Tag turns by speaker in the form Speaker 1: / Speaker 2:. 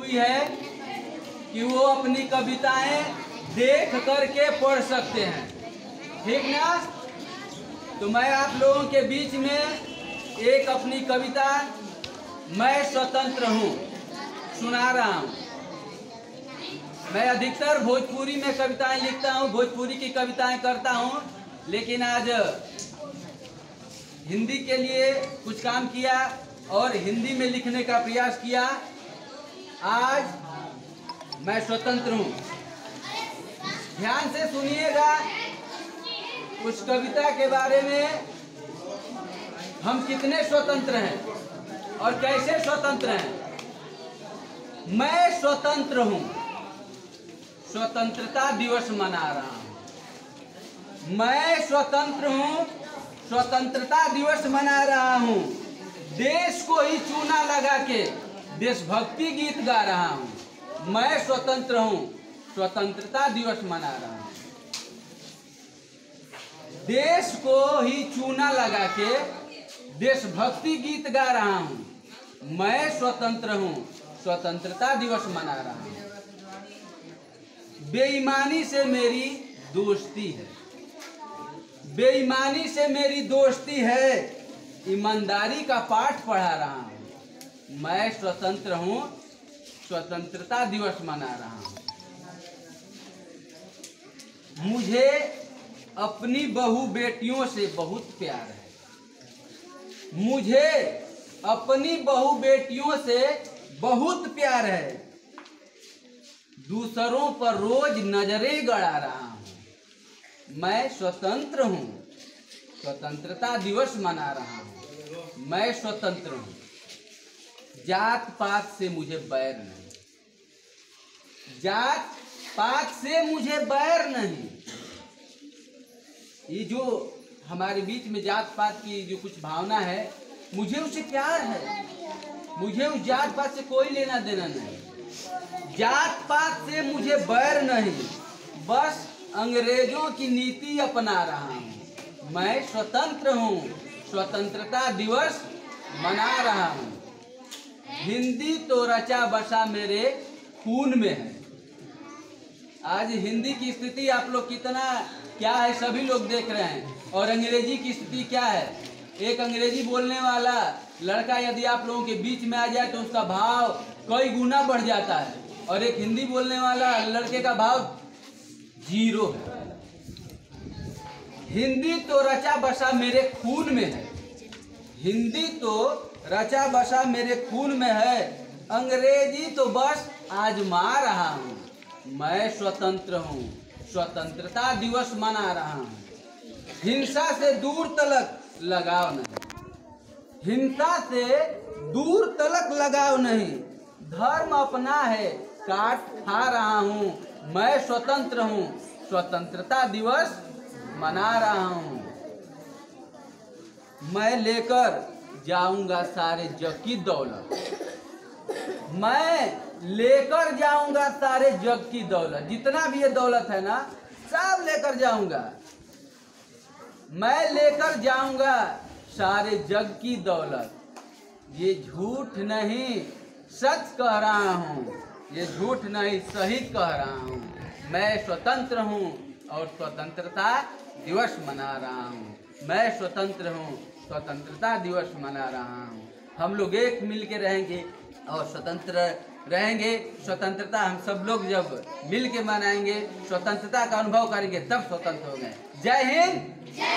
Speaker 1: हुई है कि वो अपनी कविताएं देख करके पढ़ सकते हैं, ठीक ना। तो मैं आप लोगों के बीच में एक अपनी कविता मैं स्वतंत्र हूँ सुना रहा हूँ। मैं अधिकतर भोजपुरी में कविताएं लिखता हूँ, भोजपुरी की कविताएं करता हूँ, लेकिन आज हिंदी के लिए कुछ काम किया और हिंदी में लिखने का प्रयास किया। आज मैं स्वतंत्र हूँ। ध्यान से सुनिएगा उस कविता के बारे में, हम कितने स्वतंत्र हैं और कैसे स्वतंत्र हैं। मैं स्वतंत्र हूँ, स्वतंत्रता दिवस मना रहा हूँ। मैं स्वतंत्र हूँ, स्वतंत्रता दिवस मना रहा हूँ। देश को ही चूना लगा के देशभक्ति गीत गा रहा हूँ। मैं स्वतंत्र हूँ, स्वतंत्रता दिवस मना रहा हूँ। देश को ही चूना लगा के देशभक्ति गीत गा रहा हूँ। मैं स्वतंत्र हूँ, स्वतंत्रता दिवस मना रहा हूँ। बेईमानी से मेरी दोस्ती है, बेईमानी से मेरी दोस्ती है। ईमानदारी का पाठ पढ़ा रहा हूँ। मैं स्वतंत्र हूँ, स्वतंत्रता दिवस मना रहा हूँ। मुझे अपनी बहू बेटियों से बहुत प्यार है। मुझे अपनी बहू बेटियों से बहुत प्यार है। दूसरों पर रोज नजरें गड़ा रहा हूँ। मैं स्वतंत्र हूँ, स्वतंत्रता दिवस मना रहा हूँ। मैं स्वतंत्र हूँ। जात पात से मुझे बैर नहीं, जात पात से मुझे बैर नहीं। ये जो हमारे बीच में जात पात की जो कुछ भावना है, मुझे उससे प्यार है। मुझे उस जात पात से कोई लेना देना नहीं। जात पात से मुझे बैर नहीं, बस अंग्रेजों की नीति अपना रहा हूँ। मैं स्वतंत्र हूँ, स्वतंत्रता दिवस मना रहा हूँ। हिंदी तो रचा बसा मेरे खून में है। आज हिंदी की स्थिति आप लोग कितना क्या है सभी लोग देख रहे हैं, और अंग्रेजी की स्थिति क्या है। एक अंग्रेजी बोलने वाला लड़का यदि आप लोगों के बीच में आ जाए तो उसका भाव कई गुना बढ़ जाता है, और एक हिंदी बोलने वाला लड़के का भाव 0 है। हिंदी तो रचा बसा मेरे खून में है, हिंदी तो रचा बसा मेरे खून में है। अंग्रेजी तो बस आजमा रहा हूँ। मैं स्वतंत्र हूँ, स्वतंत्रता दिवस मना रहा हूँ। हिंसा से दूर तलक लगाव नहीं, हिंसा से दूर तलक लगाव नहीं। धर्म अपना है काट खा रहा हूँ। मैं स्वतंत्र हूँ, स्वतंत्रता दिवस मना रहा हूँ। मैं लेकर जाऊंगा सारे जग की दौलत, मैं लेकर जाऊंगा सारे जग की दौलत। जितना भी ये दौलत है ना, सब लेकर जाऊंगा। मैं लेकर जाऊंगा सारे जग की दौलत। ये झूठ नहीं सच कह रहा हूँ, ये झूठ नहीं सही कह रहा हूँ। मैं स्वतंत्र हूँ और स्वतंत्रता दिवस मना रहा हूँ। मैं स्वतंत्र हूँ, स्वतंत्रता दिवस मना रहा हूँ। हम लोग एक मिल के रहेंगे और स्वतंत्र रहेंगे। स्वतंत्रता हम सब लोग जब मिल के मनाएंगे, स्वतंत्रता का अनुभव करेंगे, तब स्वतंत्र होंगे। जय हिंद।